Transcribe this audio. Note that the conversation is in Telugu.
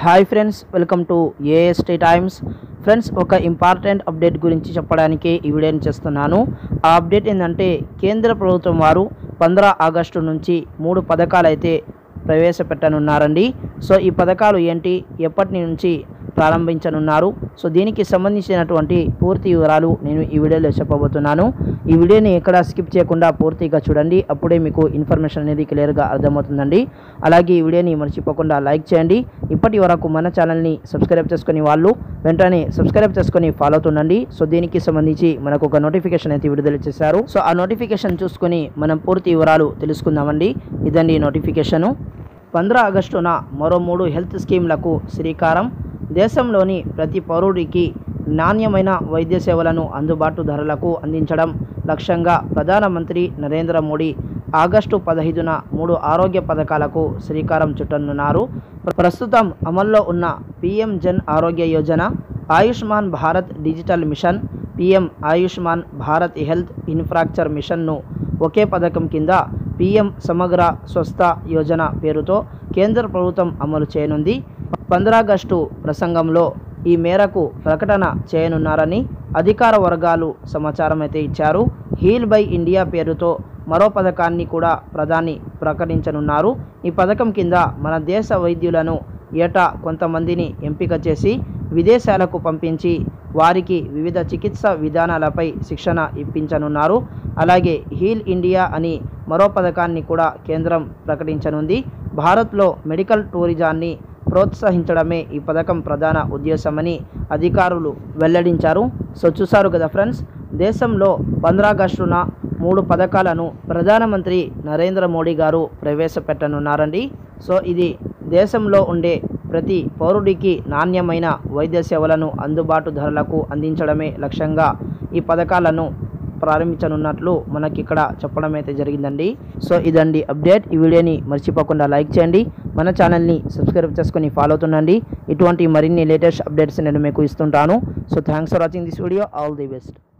Hi friends, welcome to AST Times. Friends, ఒక ఇంపార్టెంట్ అప్డేట్ గురించి చెప్పడానికి ఈ వీడియోని చేస్తున్నాను. ఆ అప్డేట్ ఏంటంటే, కేంద్ర ప్రభుత్వం వారు 15 ఆగస్టు నుంచి 3 పథకాలు అయితే ప్రవేశపెట్టనున్నారండి. సో ఈ పథకాలు ఏంటి, ఎప్పటి నుంచి ప్రారంభించనున్నారు, సో దీనికి సంబంధించినటువంటి పూర్తి వివరాలు నేను ఈ వీడియోలో చెప్పబోతున్నాను. ఈ వీడియోని ఎక్కడ స్కిప్ చేయకుండా పూర్తిగా చూడండి, అప్పుడే మీకు ఇన్ఫర్మేషన్ అనేది క్లియర్గా అర్థమవుతుందండి. అలాగే ఈ వీడియోని మర్చిపోకుండా లైక్ చేయండి. ఇప్పటి వరకు మన ఛానల్ని సబ్స్క్రైబ్ చేసుకుని వాళ్ళు వెంటనే సబ్స్క్రైబ్ చేసుకొని ఫాలో అవుతుండండి. సో దీనికి సంబంధించి మనకు ఒక నోటిఫికేషన్ అయితే విడుదల చేశారు. సో ఆ నోటిఫికేషన్ చూసుకొని మనం పూర్తి వివరాలు తెలుసుకుందామండి. ఇదండి నోటిఫికేషను. 15 ఆగస్టున మరో 3 హెల్త్ స్కీమ్లకు శ్రీకారం. దేశంలోని ప్రతి పౌరుడికి నాణ్యమైన వైద్య సేవలను అందుబాటు ధరలకు అందించడం లక్ష్యంగా ప్రధానమంత్రి నరేంద్ర మోడీ ఆగస్టు 15న 3 ఆరోగ్య పథకాలకు శ్రీకారం చుట్టనున్నారు. ప్రస్తుతం అమల్లో ఉన్న PM Jan Arogya Yojana, Ayushman Bharat digital mission, PM Ayushman Bharat health infrastructure మిషన్ను ఒకే పథకం కింద పీఎం సమగ్ర స్వస్థ యోజన పేరుతో కేంద్ర ప్రభుత్వం అమలు చేయనుంది. 15 ఆగస్టు ప్రసంగంలో ఈ మేరకు ప్రకటన చేయనున్నారని అధికార వర్గాలు సమాచారం అయితే ఇచ్చారు. హీల్ బై ఇండియా పేరుతో మరో పథకాన్ని కూడా ప్రధాని ప్రకటించనున్నారు. ఈ పథకం కింద మన దేశ వైద్యులను ఏటా కొంతమందిని ఎంపిక చేసి విదేశాలకు పంపించి వారికి వివిధ చికిత్సా విధానాలపై శిక్షణ ఇప్పించనున్నారు. అలాగే హీల్ ఇండియా అని మరో పథకాన్ని కూడా కేంద్రం ప్రకటించనుంది. భారత్లో మెడికల్ టూరిజాన్ని ప్రోత్సహించడమే ఈ పథకం ప్రధాన ఉద్దేశమని అధికారులు వెల్లడించారు. సో చూసారు కదా ఫ్రెండ్స్, దేశంలో 15 ఆగస్టున 3 పథకాలను ప్రధానమంత్రి నరేంద్ర మోడీ గారు ప్రవేశపెట్టనున్నారండి. సో ఇది దేశంలో ఉండే ప్రతి పౌరుడికి నాణ్యమైన వైద్య సేవలను అందుబాటు ధరలకు అందించడమే లక్ష్యంగా ఈ పథకాలను ప్రారంభించనున్నట్లు మనకి ఇక్కడ చెప్పడం అయితే జరిగిందండి. సో ఇదండి అప్డేట్. ఈ వీడియోని మర్చిపోకుండా లైక్ చేయండి, మన ఛానల్ని సబ్స్క్రైబ్ చేసుకొని ఫాలో అవుతుండండి. ఇటువంటి మరిన్ని లేటెస్ట్ అప్డేట్స్ నేను మీకు ఇస్తుంటాను. So thanks for watching this video. All the best.